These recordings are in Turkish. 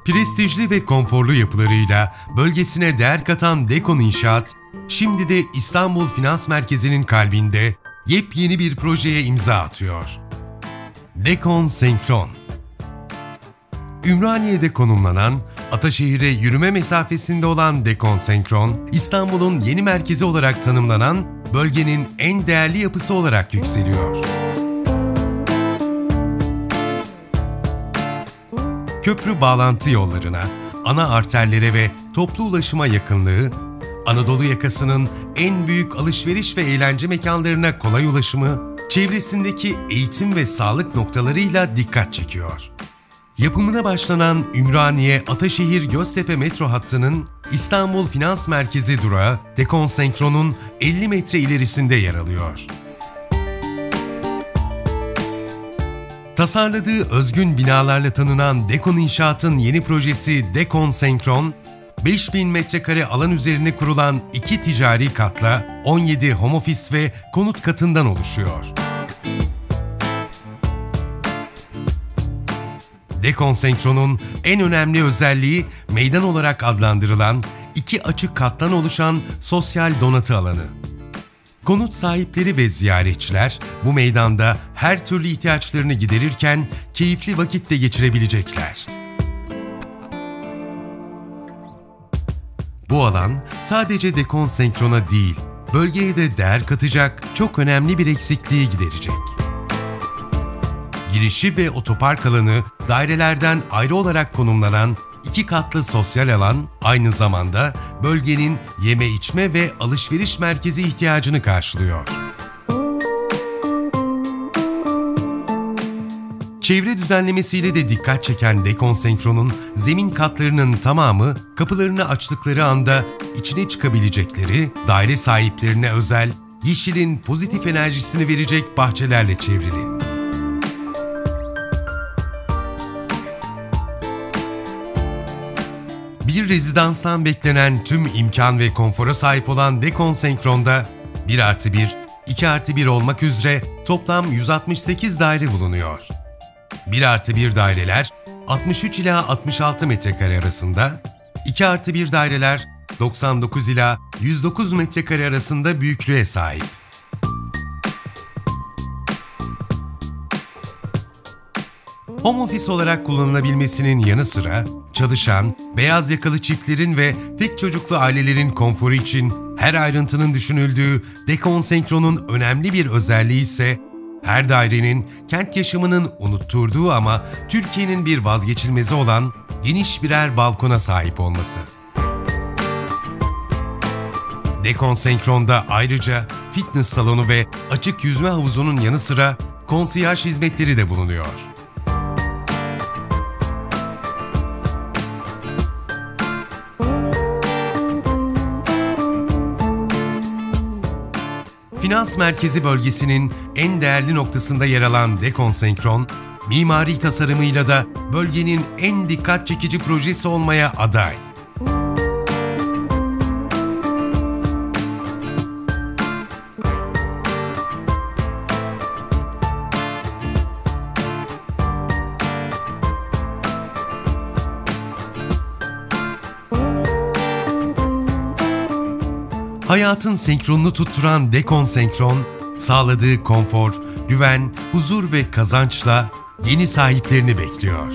Prestijli ve konforlu yapılarıyla bölgesine değer katan Dekon İnşaat, şimdi de İstanbul Finans Merkezi'nin kalbinde yepyeni bir projeye imza atıyor. Dekon Senkron. Ümraniye'de konumlanan, Ataşehir'e yürüme mesafesinde olan Dekon Senkron, İstanbul'un yeni merkezi olarak tanımlanan bölgenin en değerli yapısı olarak yükseliyor. Köprü bağlantı yollarına, ana arterlere ve toplu ulaşıma yakınlığı, Anadolu yakasının en büyük alışveriş ve eğlence mekanlarına kolay ulaşımı, çevresindeki eğitim ve sağlık noktalarıyla dikkat çekiyor. Yapımına başlanan Ümraniye-Ataşehir-Göztepe metro hattının İstanbul Finans Merkezi durağı Dekon Senkron'un 50 metre ilerisinde yer alıyor. Tasarladığı özgün binalarla tanınan Dekon İnşaat'ın yeni projesi Dekon Senkron, 5000 metrekare alan üzerine kurulan 2 ticari katla 17 home office ve konut katından oluşuyor. Dekon Senkron'un en önemli özelliği meydan olarak adlandırılan 2 açık kattan oluşan sosyal donatı alanı. Konut sahipleri ve ziyaretçiler bu meydanda her türlü ihtiyaçlarını giderirken keyifli vakit de geçirebilecekler. Bu alan sadece Dekon Senkron'a değil, bölgeye de değer katacak çok önemli bir eksikliği giderecek. Girişi ve otopark alanı dairelerden ayrı olarak konumlanan 2 katlı sosyal alan aynı zamanda bölgenin yeme içme ve alışveriş merkezi ihtiyacını karşılıyor. Çevre düzenlemesiyle de dikkat çeken Dekon Senkron'un zemin katlarının tamamı kapılarını açtıkları anda içine çıkabilecekleri, daire sahiplerine özel, yeşilin pozitif enerjisini verecek bahçelerle çevrili. Bir rezidanstan beklenen tüm imkan ve konfora sahip olan Dekon Senkron'da 1+1, 2+1 olmak üzere toplam 168 daire bulunuyor. 1+1 daireler 63 ila 66 metrekare arasında, 2+1 daireler 99 ila 109 metrekare arasında büyüklüğe sahip. Home office olarak kullanılabilmesinin yanı sıra, çalışan, beyaz yakalı çiftlerin ve tek çocuklu ailelerin konforu için her ayrıntının düşünüldüğü Dekon Senkron'un önemli bir özelliği ise, her dairenin kent yaşamının unutturduğu ama Türkiye'nin bir vazgeçilmezi olan geniş birer balkona sahip olması. Dekon Senkron'da ayrıca fitness salonu ve açık yüzme havuzunun yanı sıra konsiyaj hizmetleri de bulunuyor. Finans Merkezi bölgesinin en değerli noktasında yer alan Dekon Senkron, mimari tasarımıyla da bölgenin en dikkat çekici projesi olmaya aday. Hayatın senkronunu tutturan Dekon Senkron, sağladığı konfor, güven, huzur ve kazançla yeni sahiplerini bekliyor.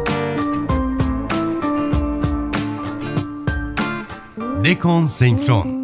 Dekon Senkron.